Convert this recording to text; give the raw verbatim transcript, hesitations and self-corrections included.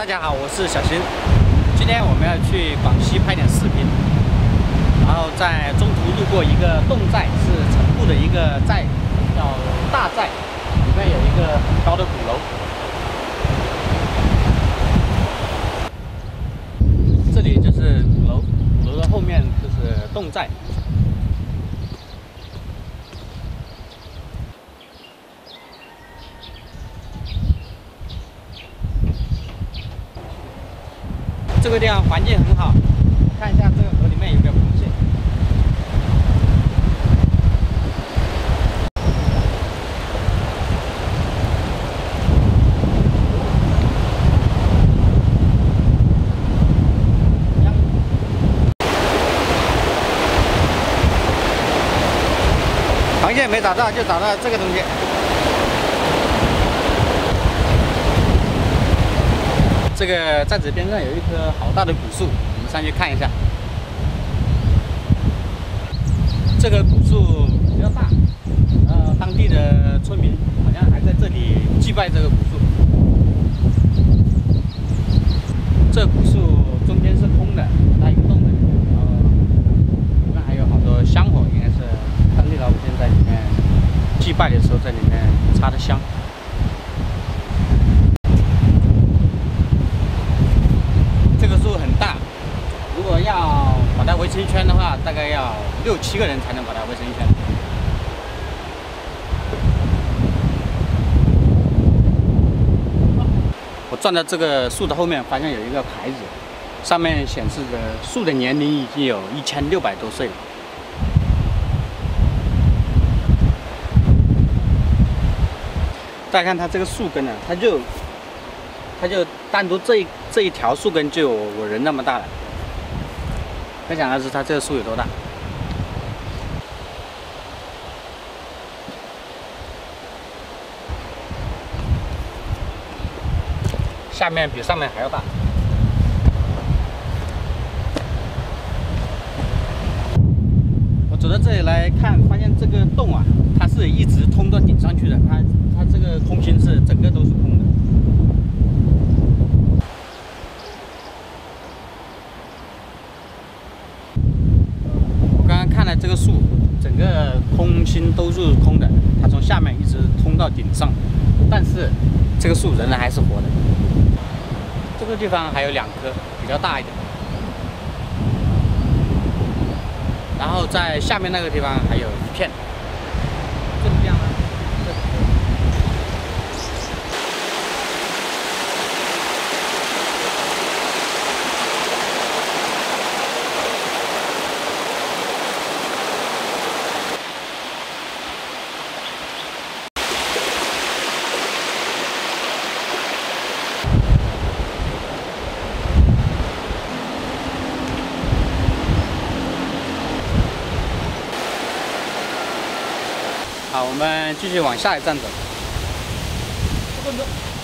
大家好，我是小新。今天我们要去广西拍点视频，然后在中途路过一个侗寨，是成都的一个寨，叫大寨，里面有一个很高的鼓楼。这里就是鼓楼，鼓楼的后面就是侗寨。 这个地方环境很好，看一下这个河里面有没有螃蟹。螃蟹没找到，就找到这个东西。 这个寨子边上有一棵好大的古树，我们上去看一下。这个古树比较大，呃，当地的村民好像还在这里祭拜这个古树。这古树中间是空的，大一个洞的，然后里面还有好多香火，应该是当地老百姓在里面祭拜的时候在里面插的香。 这个树很大，如果要把它围成一圈的话，大概要六七个人才能把它围成一圈。我转到这个树的后面，发现有一个牌子，上面显示着树的年龄已经有一千六百多岁了。再看它这个树根呢，它就。 它就单独这一这一条树根就有我人那么大了，可想而知它这个树有多大。下面比上面还要大。我走到这里来看，发现这个洞啊，它是一直通到顶上去的，它它这个空心是整个都是空的。 看了这个树，整个空心都是空的，它从下面一直通到顶上，但是这个树仍然还是活的。这个地方还有两棵比较大一点，然后在下面那个地方还有一片。这个地方呢？好，我们继续往下一站走。